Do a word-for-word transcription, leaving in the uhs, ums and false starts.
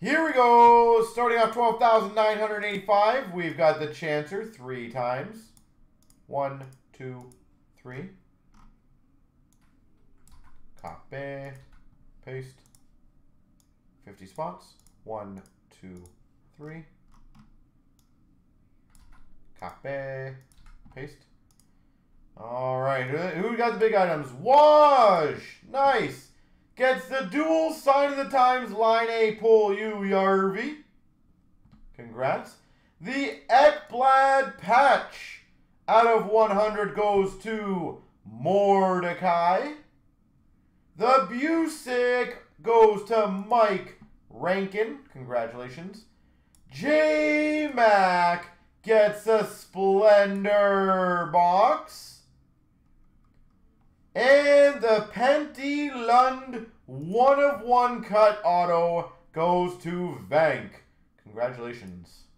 Here we go. Starting off twelve thousand nine hundred eighty-five. We've got the Chancer three times. One, two, three. Copy. Paste. fifty spots. One, two, three. Copy. Paste. All right. Who got the big items? Wash. Nice. Gets the dual sign of the times line A pull you, Yarvy. Congrats. The Ekblad patch out of one hundred goes to Mordecai. The Busick goes to Mike Rankin. Congratulations. J-Mac gets a Splendor box. And the Penty Lund one of one cut auto goes to Vank. Congratulations.